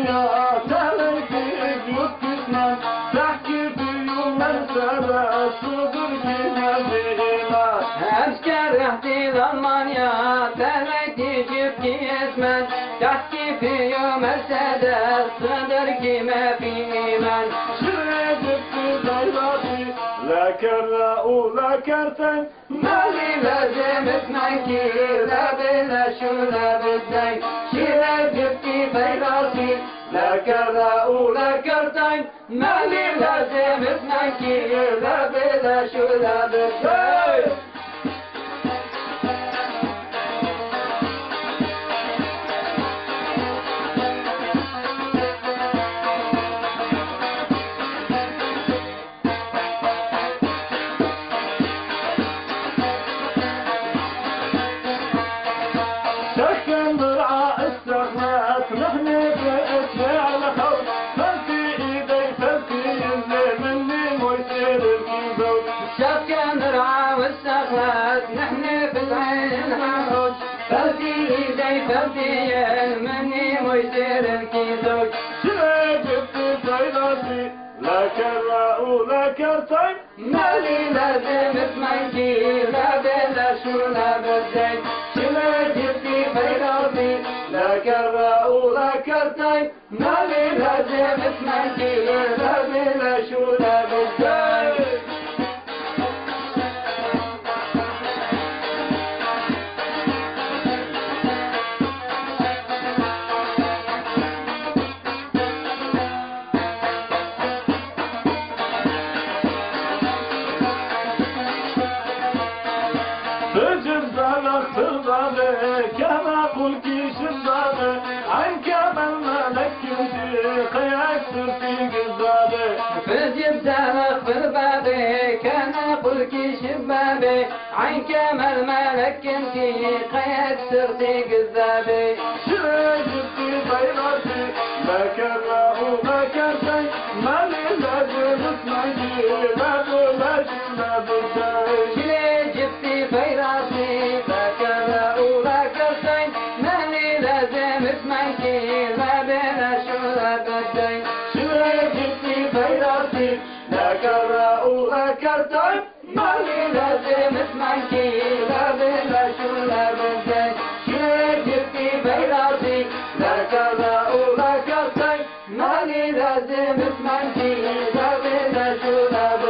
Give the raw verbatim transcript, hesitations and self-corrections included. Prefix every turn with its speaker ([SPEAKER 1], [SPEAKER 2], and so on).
[SPEAKER 1] dünya terledik yurt gitmem. Tahkir düğümler sebesidir kime bilmem.
[SPEAKER 2] Hemşker ehtil Almanya terledik yurt gitmem. Tahkir düğümler sebesidir kime bilmem.
[SPEAKER 1] Şirecikti dayrati lekerle u lekerten.
[SPEAKER 2] Mali lazım etmen ki la bela şu la bedden. Şirecikti dayrati lekerle u lekerten. Mali lazım etmen ki la bela şu la bedden.
[SPEAKER 1] سكن مرعى استغنات نحن بأسماع الخوف. فلتي إيدي فلتي ينزل مني ويصير الكيزوج.
[SPEAKER 2] شكن رعا واستغلت نحن بالعين حوج. فلتي ايدي فلتي مني ويصير الكيزوج.
[SPEAKER 1] شلا جبت طيرتي لا كرة ولا كرتين.
[SPEAKER 2] مالي لازم اسمعي لا بلا شو لا بدي. شلا جبتي بيراتي
[SPEAKER 1] لا كرة ولا كرتين.
[SPEAKER 2] مالي لازم اسمعي لا بلا شو لا بدي.
[SPEAKER 1] بجبالك ترضى كما قل كيش الضابة. عن كمال ملك كنتي قياك ترتي قزابة.
[SPEAKER 2] فجب زرق في البابي كان اقول كي شبابي. عين كمال مالك انتي قيد سرتي قزابي.
[SPEAKER 1] شجبتي طيرتي لا كرة ولا كرتين. مالي لازم اسمعي لا بلاش لا بلاش.
[SPEAKER 2] شلي جبتي فيراسي لا كلا ولا كرتين. مالي لازم اسمعي لا بلاش ولا بدين.
[SPEAKER 1] شجبتي طيرتي لا كرة ولا كرتين.
[SPEAKER 2] مالي لازم اسمعي لا بلاش ولا بدين. شجبتي فيراسي لا كلا ولا كرتين. مالي لازم اسمعي لا بلاش ولا بدين.